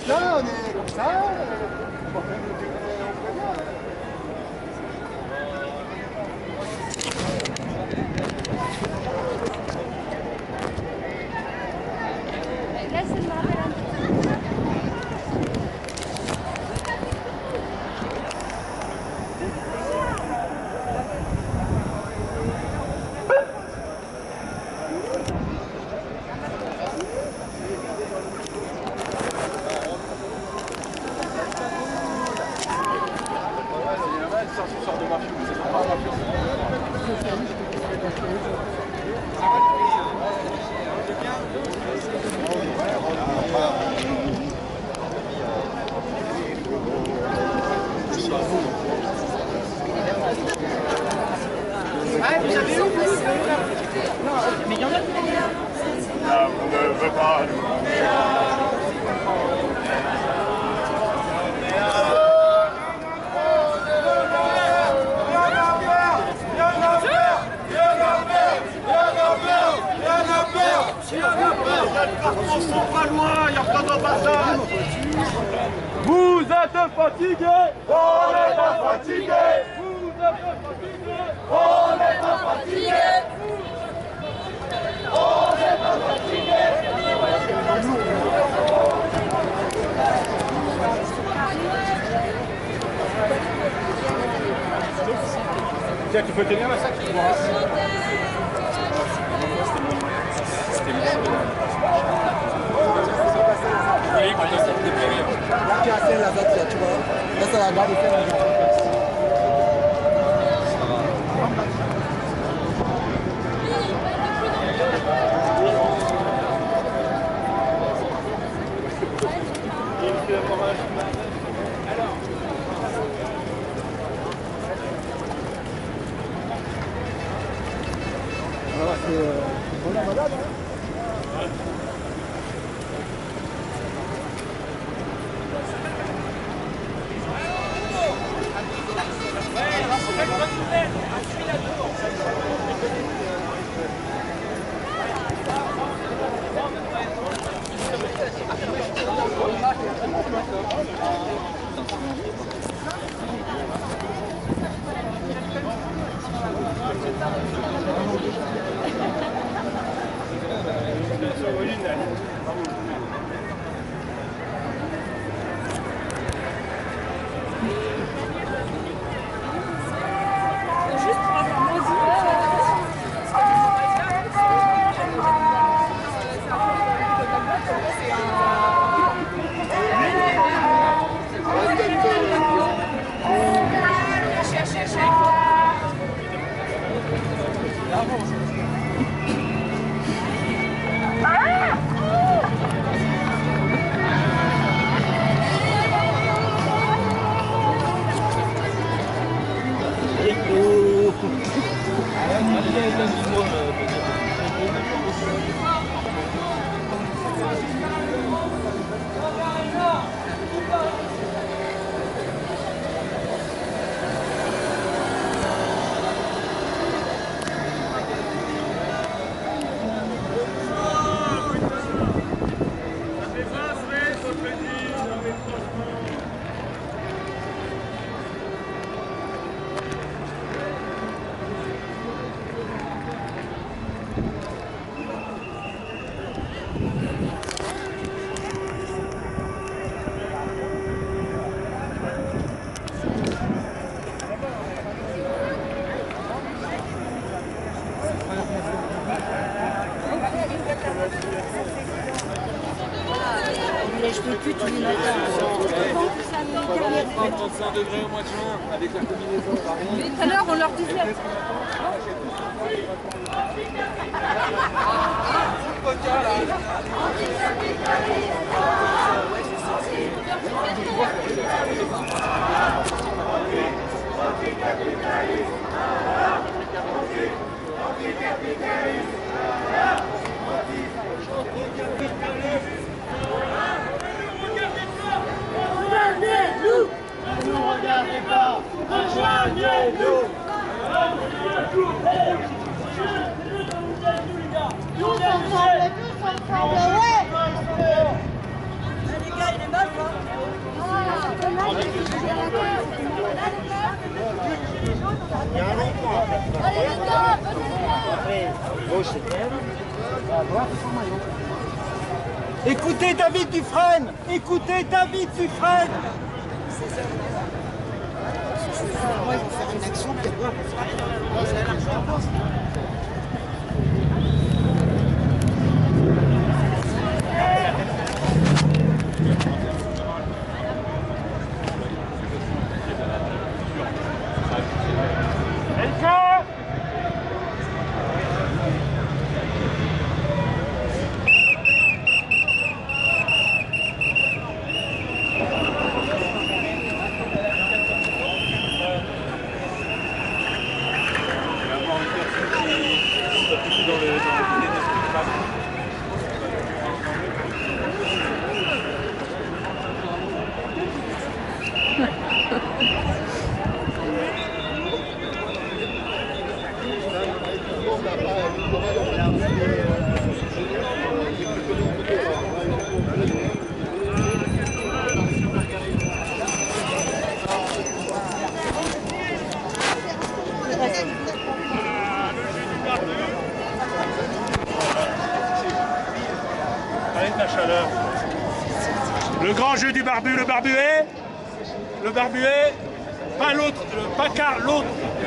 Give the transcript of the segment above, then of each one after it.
Là, on est comme ça. On va faire le décret au président. Laisse-le rappeler un petit peu. Ah, vous avez où non, mais il y en a qui Ah, on ne veut pas. On sont pas loin, il n'y a pas d'ambassade. Vous êtes fatigués. On n'est pas fatigués. Vous êtes fatigués. On n'est pas fatigués. On n'est pas fatigués. Tiens, tu peux tenir la sac, tu vois. Là, tu as fait la date, tu vois. Là, c'est la date de faire la date. Alors, c'est bon la balade, hein. Je peux plus tous les matins. 35 degrés au mois de juin, avec la combinaison. Mais tout à l'heure, on leur disait. Rejoignez-nous! Ne nous regardez pas! Rejoignez-nous! Tous ensemble, ouais! Les gars, il est mal, Écoutez David Dufresne. Écoutez David Dufresne. Moi, ils vont faire une action, puis après, Avec la chaleur. Le grand jeu du barbu, le barbuet, pas l'autre, pas car l'autre.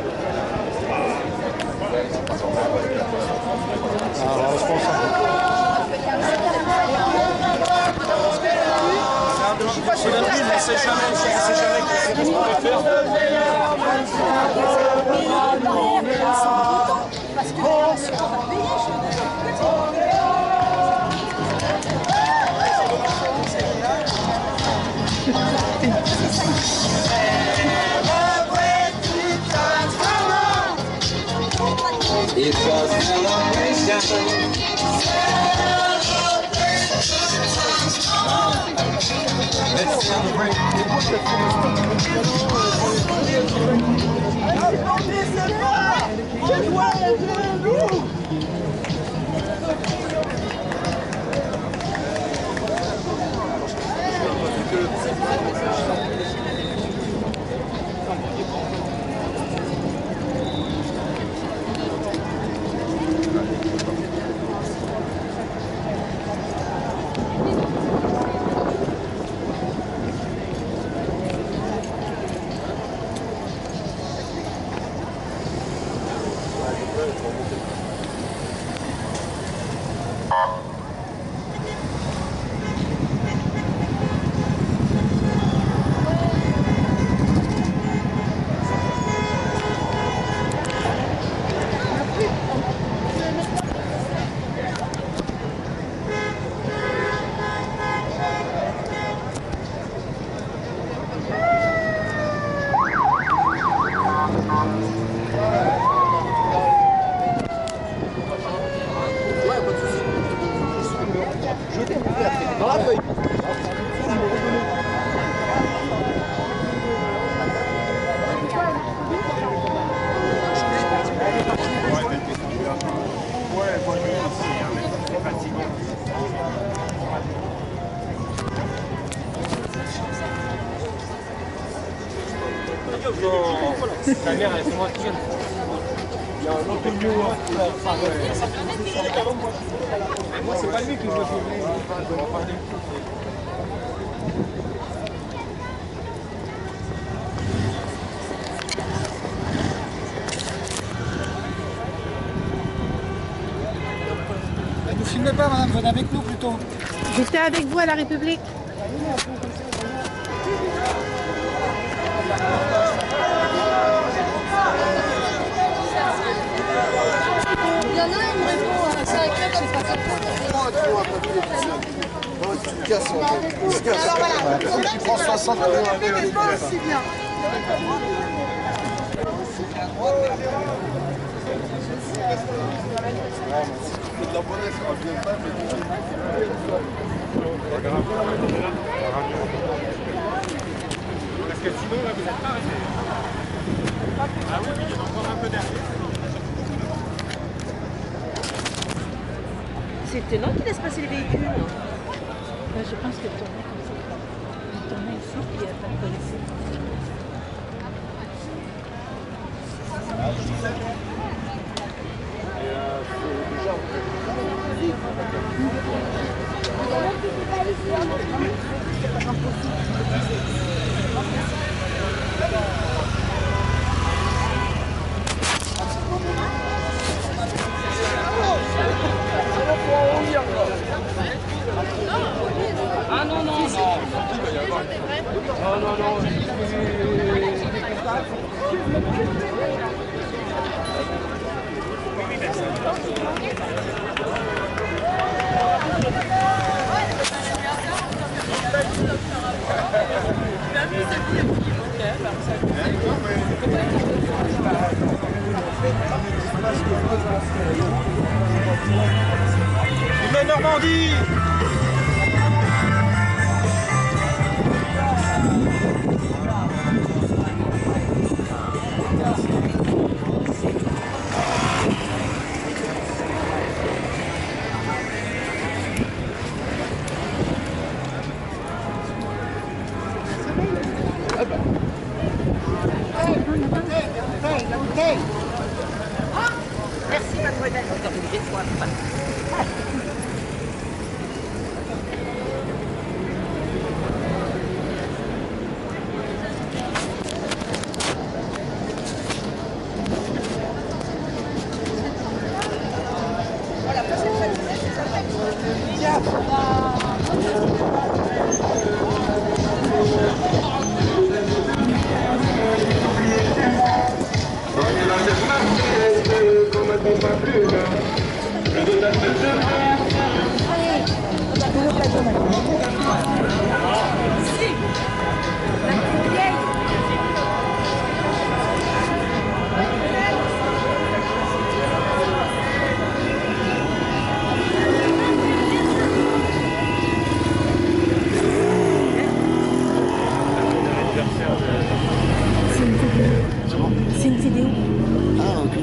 It's a celebration. Let's celebrate. Ta mère, elle fait moins de. Il y a un Antonio. Moi, c'est pas lui que je veux filmer. Ne nous filmez pas, madame, venez avec nous plutôt. J'étais avec vous à la République. Il y en a, il me répond à 5 heures, je sais pas moi, tu vois, t'as vu les petits. Tu te casses, on se casse. Tu prends 60 euros. aussi bien. De la bonne, ça revient pas, Parce que sinon, là, vous n'êtes pas resté. Ah oui, mais il y en a encore un peu derrière. C'est étonnant qu'il laisse passer les véhicules. Je pense que tourner comme ça. Tourner ici, puis il n'y a pas de police. Ah non, non, non. Non, non, non. Vive la Normandie! Merci, mademoiselle. Encore une fois. C'est une vidéo. Ah, ok.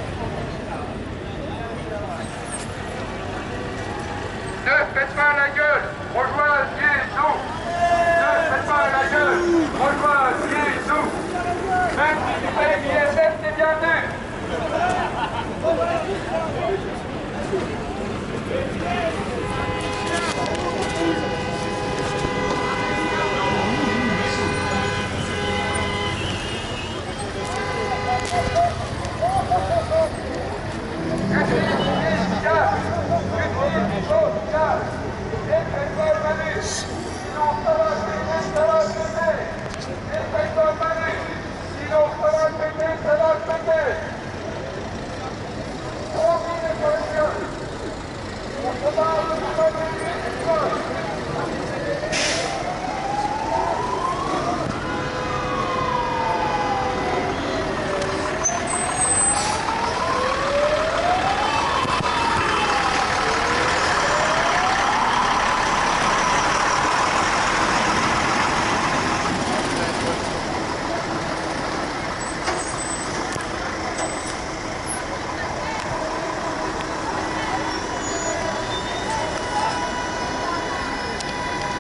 Ne faites pas la gueule!